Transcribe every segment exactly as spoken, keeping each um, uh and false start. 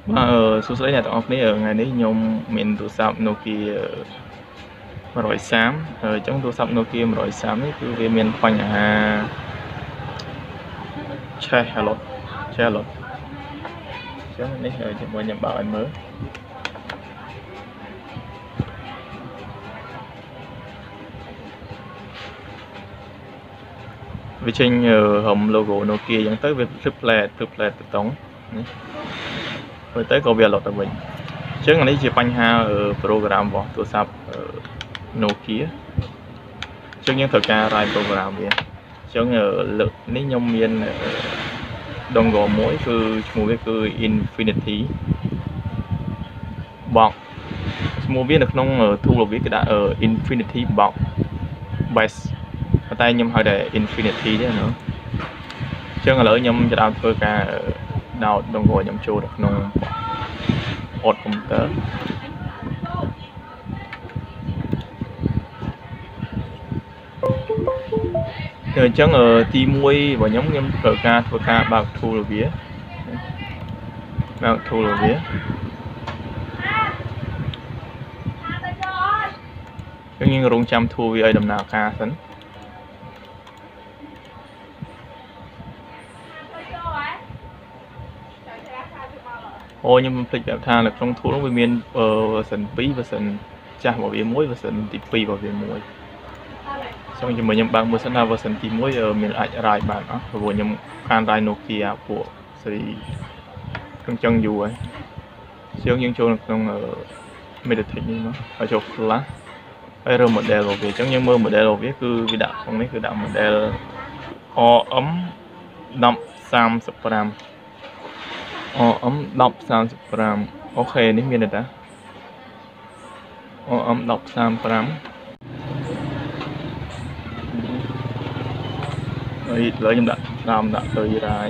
Ờ, số sấy này tụi ông ở ngày đấy nhung mình tụ sập Nokia mà rồi xám ở trong tụ sập Nokia mà rồi xám ấy cứ về miền Pành à che hello che hello chứ này ở trên ngoài nhà bảo anh mới vì trên hầm logo Nokia dẫn tới về triplet triplet tổng rồi tới câu việc lọt ở mình trước ngày đấy chỉ Pành ha ở program vào tụ sập Nokia trước những thời gian ra program vậy chứ ở lực ní nhông miên đồng gò mỗi cứ một cái cứ infinity box một viên được nông ở thu lục viết cái đã ở infinity box base tay nhâm hơi để infinity đấy nữa chứ là lỡ nhâm cho đào cơ cả đào đồng gò nhâm chua được nông hột công tớ rồi chẳng ở ti muối và nhóm nhóm cờ ca thua ca bạc thu lục vía bạc thu lục vía cái những rung chăm thu vì ai đầm nào ca sẵn ôi nhưng mình thích tha là trong thu nó với miền ờ sân pí và sân cha bảo vệ muối và sân tì pí bảo vệ muối xong rồi mình nhầm bằng một sân nào và sân tì muối ở miền lại rai bạn đó rồi nhầm can rai Nokia của thì trong chân dù ấy siêu những chỗ trong ở Mediatek như nó ở chỗ lá bây giờ model về trong những mơ model viết cứ vi đạo trong đấy cứ đạo model o ấm năm sam gram o ấm năm sam gram ok đến miền đã o ấm năm sam gram rồi lợi dụng đặt làm đặt từ gì đấy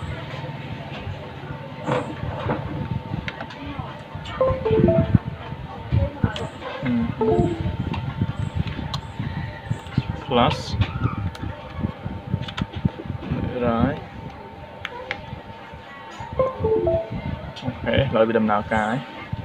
plus rồi ok lợi bị đầm nào cái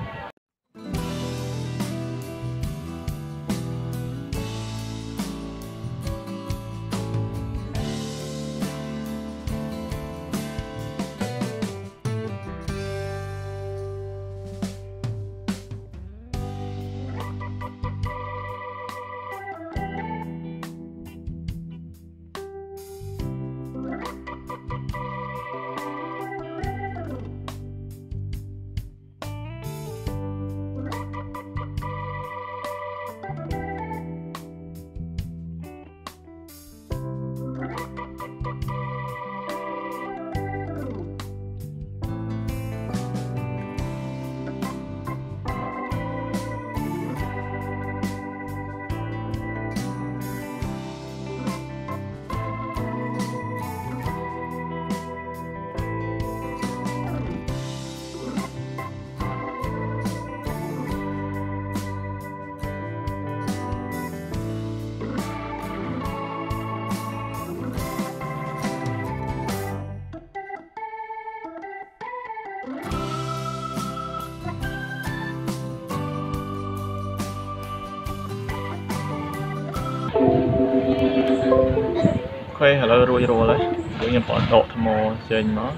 ok là rồi rồi đấy tự nhiên bỏ độ tham mô trên nó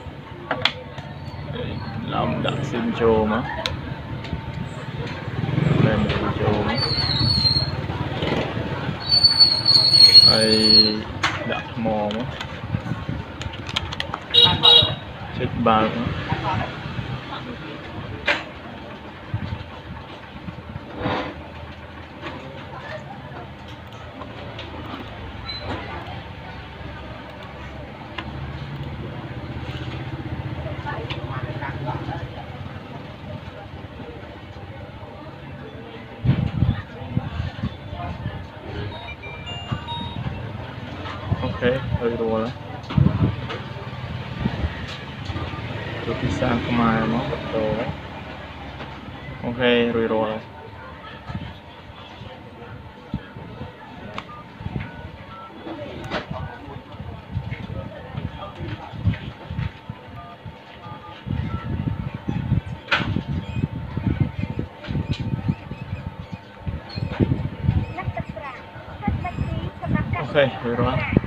làm đặt sim cho mà lên sim cho hay đặt tham mô mà check bao ok hơi rồi đấy tôi đi sang cái mai nó bắt đầu ok rồi rồi Lắc tập ra. Hết bạch tí, xong lắc cắt. Ok, rồi đó.